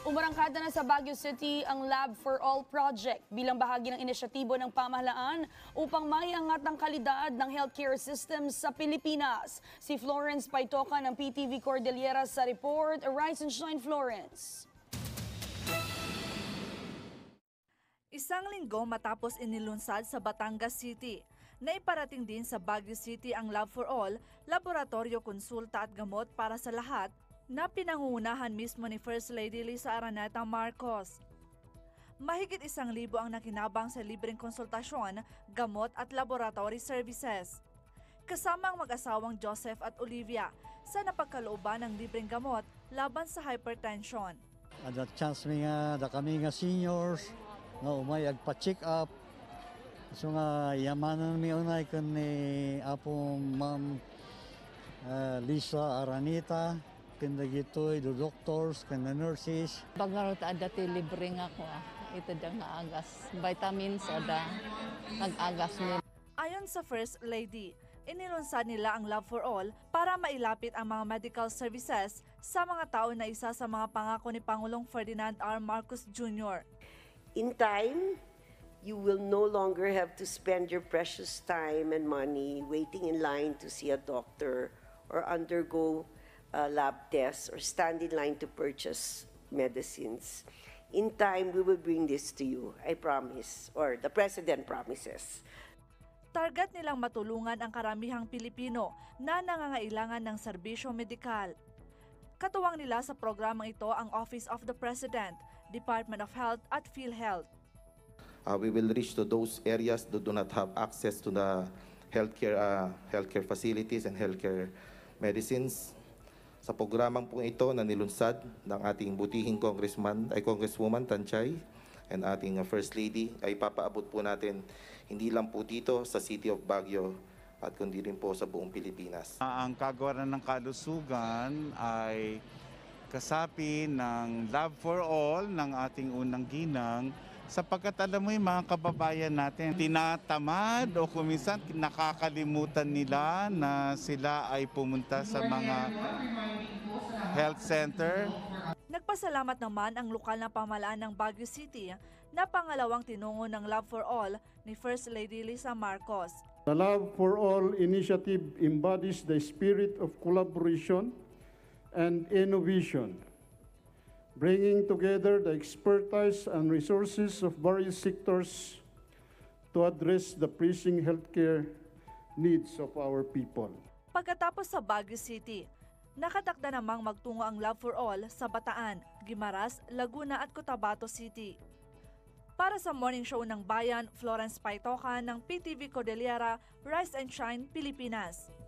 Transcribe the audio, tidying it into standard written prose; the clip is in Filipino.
Umarangkada na sa Baguio City ang Lab for All project bilang bahagi ng inisyatibo ng pamahalaan upang maiangat ang kalidad ng healthcare system sa Pilipinas. Si Florence Paitoca ng PTV Cordillera sa report. Rise and shine, Florence. Isang linggo matapos inilunsad sa Batangas City, naiparating din sa Baguio City ang Lab for All, laboratorio, konsulta at gamot para sa lahat na pinangungunahan mismo ni First Lady Lisa Araneta Marcos. Mahigit 1,000 ang nakinabang sa libreng konsultasyon, gamot at laboratory services. Kasama ang mag-asawang Joseph at Olivia sa napagkalooban ng libreng gamot laban sa hypertension. Ada chance mi nga da kami nga seniors nga umay agpa-check up. So nga yamanan mi unay kun ni apong Ma'am Lisa Araneta, kanda gitoy do doctors, kanda nurses. Bagarot ada ti libre nga ko ito dang agas vitamins ada nag-agas ni. Ayon sa First Lady, inilunsad nila ang Lab for All para mailapit ang mga medical services sa mga tao na isa sa mga pangako ni Pangulong Ferdinand R. Marcos Jr. In time, you will no longer have to spend your precious time and money waiting in line to see a doctor or undergo lab tests or stand in line to purchase medicines. In time, we will bring this to you, I promise, or the President promises. Target nilang matulungan ang karamihang Pilipino na nangangailangan ng serbisyo medikal. Katuwang nila sa programang ito ang Office of the President, Department of Health at PhilHealth. We will reach to those areas that do not have access to the healthcare facilities and healthcare medicines. Sa programang po ito na nilunsad ng ating butihing Congresswoman Tanchay and ating First Lady, ay papaabot po natin hindi lang po dito sa City of Baguio at kundi rin po sa buong Pilipinas. Ang kagawaran ng kalusugan ay kasapi ng Lab for All ng ating unang ginang, sapagkat alam mo yung mga kababayan natin, tinatamad o kuminsan nakakalimutan nila na sila ay pumunta sa mga health center. Nagpasalamat naman ang lokal na pamahalaan ng Baguio City na pangalawang tinungo ng Lab for All ni First Lady Lisa Marcos. The Lab for All initiative embodies the spirit of collaboration and innovation, bringing together the expertise and resources of various sectors to address the pressing healthcare needs of our people. Pagkatapos sa Baguio City, nakatakda namang magtungo ang Lab for All sa Bataan, Guimaras, Laguna at Cotabato City. Para sa Morning Show ng Bayan, Florence Paitoca ng PTV Cordillera, Rise and Shine, Pilipinas.